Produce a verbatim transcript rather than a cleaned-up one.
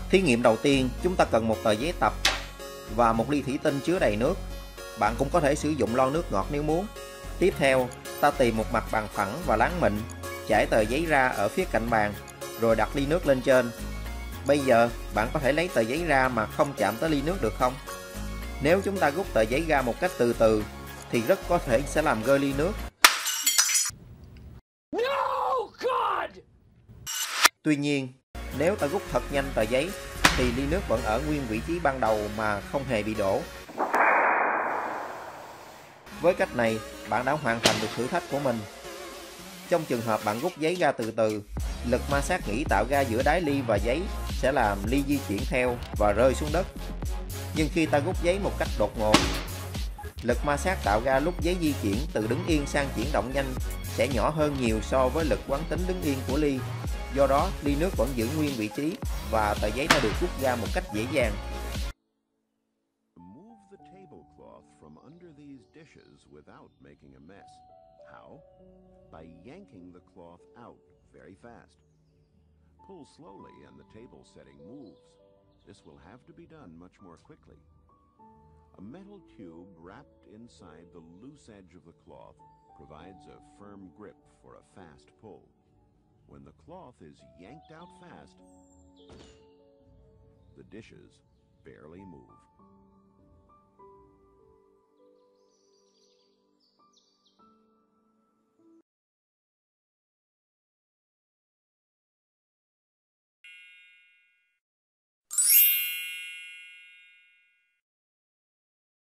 Thí nghiệm đầu tiên, chúng ta cần một tờ giấy tập và một ly thủy tinh chứa đầy nước. Bạn cũng có thể sử dụng lon nước ngọt nếu muốn. Tiếp theo, ta tìm một mặt bằng phẳng và láng mịn, trải tờ giấy ra ở phía cạnh bàn, rồi đặt ly nước lên trên. Bây giờ, bạn có thể lấy tờ giấy ra mà không chạm tới ly nước được không? Nếu chúng ta rút tờ giấy ra một cách từ từ, thì rất có thể sẽ làm rơi ly nước. No, God! Tuy nhiên, nếu ta rút thật nhanh tờ giấy, thì ly nước vẫn ở nguyên vị trí ban đầu mà không hề bị đổ. Với cách này, bạn đã hoàn thành được thử thách của mình. Trong trường hợp bạn rút giấy ra từ từ, lực ma sát nghĩ tạo ra giữa đáy ly và giấy sẽ làm ly di chuyển theo và rơi xuống đất. Nhưng khi ta rút giấy một cách đột ngột, lực ma sát tạo ra lúc giấy di chuyển từ đứng yên sang chuyển động nhanh sẽ nhỏ hơn nhiều so với lực quán tính đứng yên của ly. Do đó, ly nước vẫn giữ nguyên vị trí và tờ giấy đã được rút ra một cách dễ dàng. Remove the tablecloth from under these dishes without making a mess. How? By yanking the cloth out very fast. Pull slowly and the table setting moves. This will have to be done much more quickly. A metal tube wrapped inside the loose edge of the cloth provides a firm grip for a fast pull. When the cloth is yanked out fast, the dishes barely move.